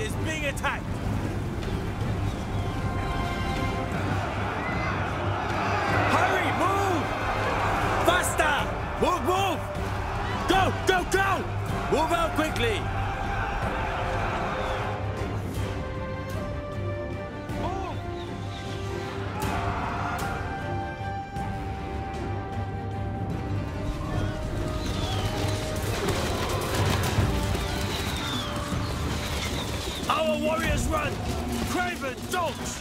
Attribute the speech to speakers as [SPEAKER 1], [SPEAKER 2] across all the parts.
[SPEAKER 1] is being attacked. Hurry, move! Faster! Move, move! Go, go, go! Move out quickly! Our warriors run! Craven dogs!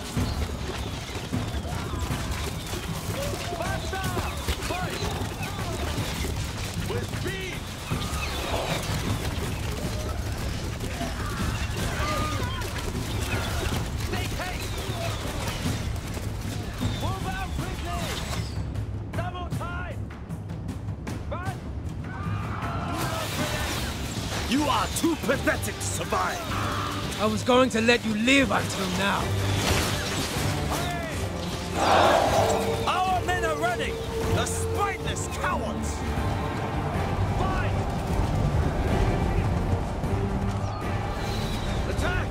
[SPEAKER 1] Faster! Fight! With speed! Make haste! Move out quickly! Double time! Run! You are too pathetic to survive!
[SPEAKER 2] I was going to let you live until now.
[SPEAKER 1] Our men are running! The spineless cowards! Fight! Attack!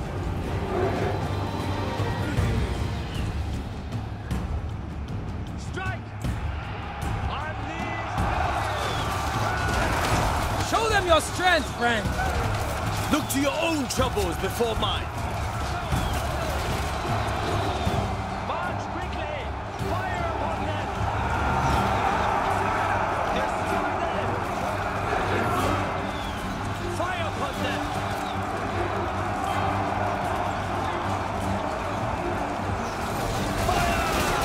[SPEAKER 1] Strike! Unleash!
[SPEAKER 2] Show them your strength, friend!
[SPEAKER 1] Look to your own troubles before mine. March quickly! Fire upon them! Destroy them! Fire upon them! Fire!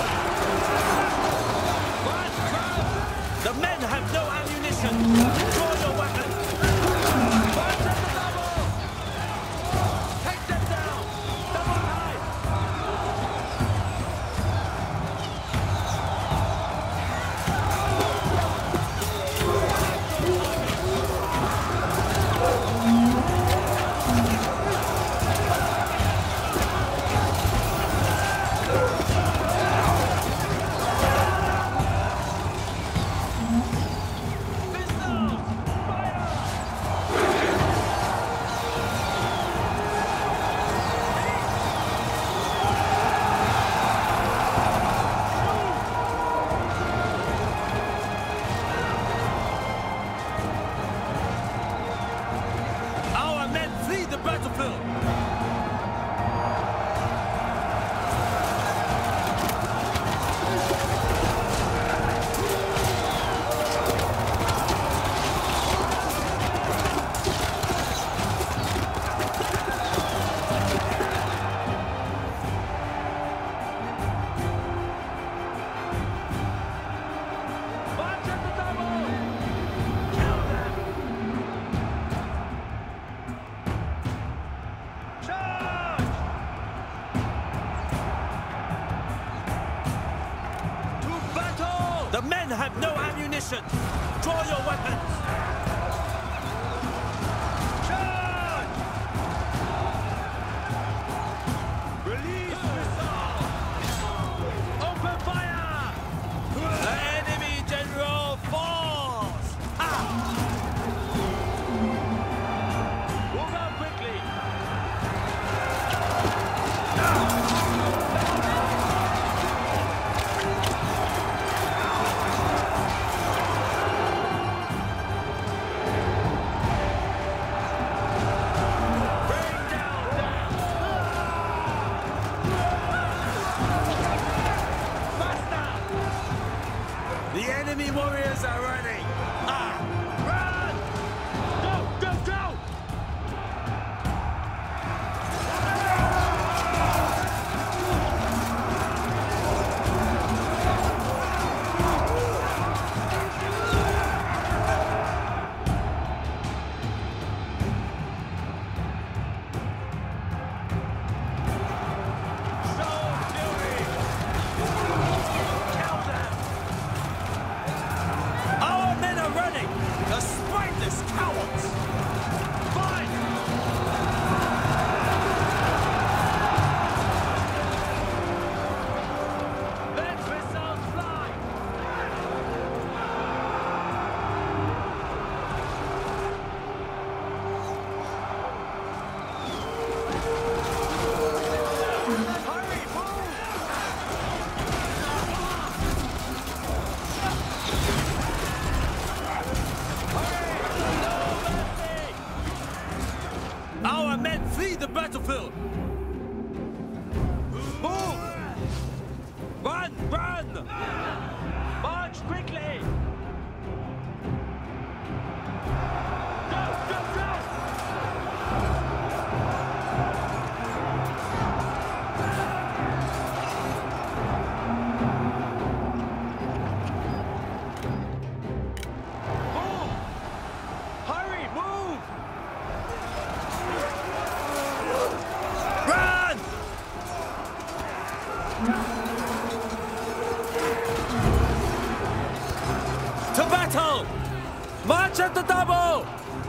[SPEAKER 1] March, crowd! The men have no ammunition! Draw your weapons! The men have no ammunition! Draw your weapons! Charge! Release missile! Open fire! The enemy general falls! Ah! Move out quickly! The enemy warriors are running! Ah! Run! Go, go, go! Show fury! Kill them! Our men are running! The battle! March at the double!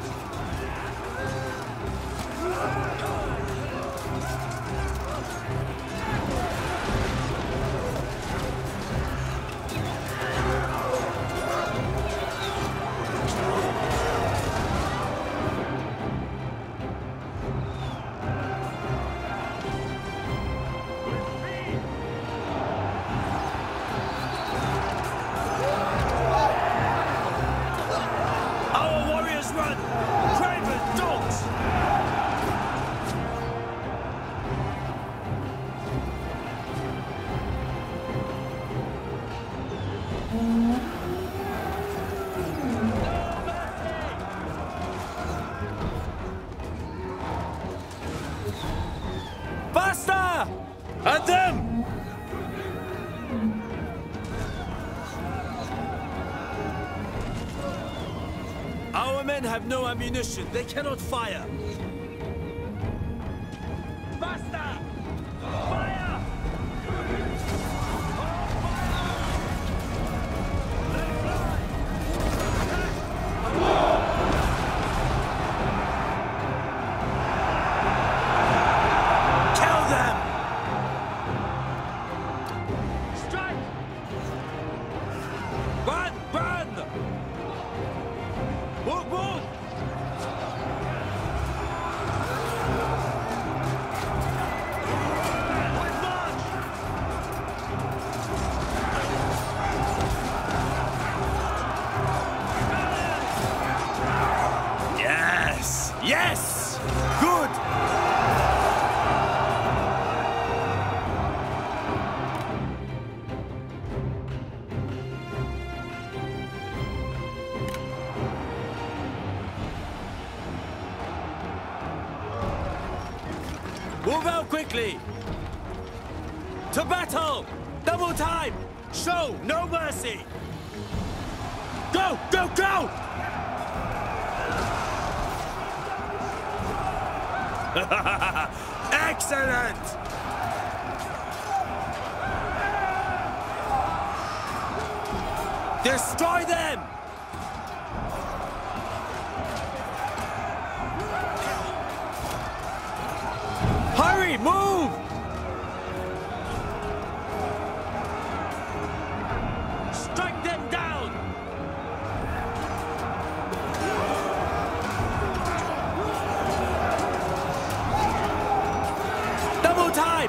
[SPEAKER 1] Faster! At them! Our men have no ammunition. They cannot fire. Faster! Fire! Yes! Good! Move out quickly! To battle! Double time! Show no mercy! Go! Go! Go! Excellent! Destroy them! Hurry, move! Strike them down! Double time!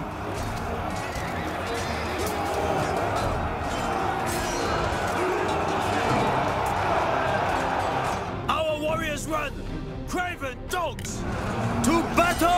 [SPEAKER 1] Our warriors run! Craven dogs! To battle!